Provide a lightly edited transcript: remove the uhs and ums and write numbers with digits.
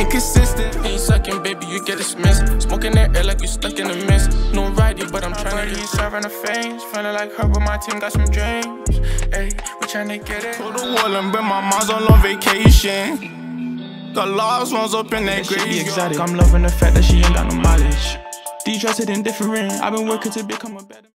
consistent. Ain't sucking, baby, you get dismissed. Smoking that air like you stuck in the mist. No righty, but I'm trying to get serving the face. Feeling like her, but my team got some dreams. Ayy, we tryna get it. To the wall and bring my mom's all on vacation. Got lost ones up in that grave. She exotic, I'm loving the fact that she ain't got no mileage. D trusted indifferent, I've been working to become a better